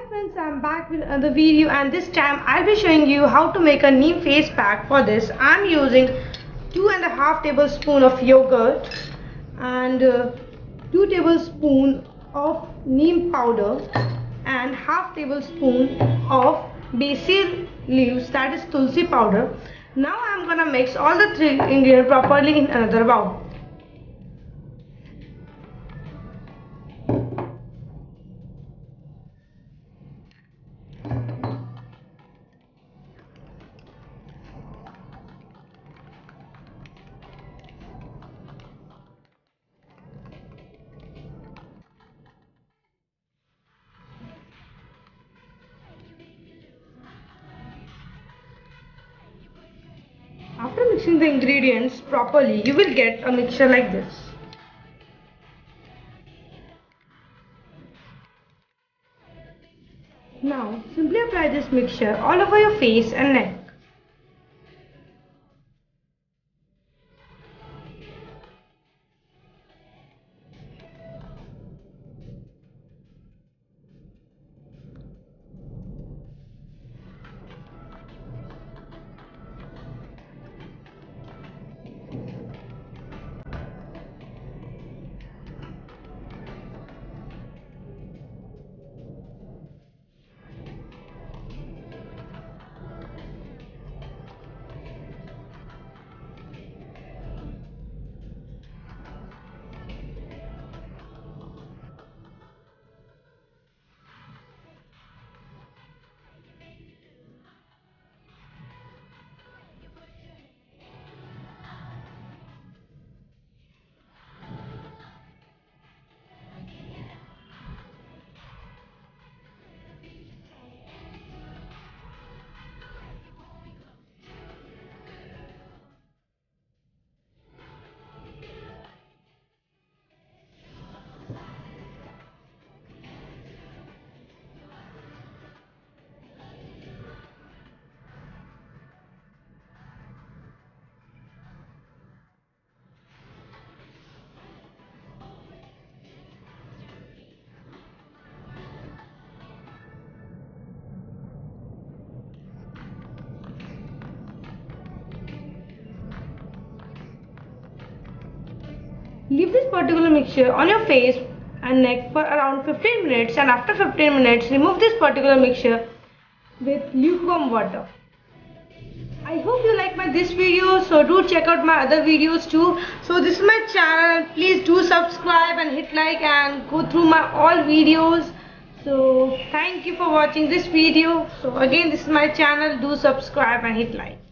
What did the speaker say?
Friends, I'm back with another video, and this time I'll be showing you how to make a neem face pack. For this I'm using 2.5 tablespoons of yogurt and 2 tablespoons of neem powder and half tablespoon of basil leaves, that is tulsi powder. Now I'm gonna mix all the three ingredients properly in another bowl. After mixing the ingredients properly, you will get a mixture like this. Now, simply apply this mixture all over your face and neck. Leave this particular mixture on your face and neck for around 15 minutes, and after 15 minutes remove this particular mixture with lukewarm water. I hope you like this video, so do check out my other videos too. So this is my channel, please do subscribe and hit like and go through my all videos. So thank you for watching this video. So again, this is my channel, do subscribe and hit like.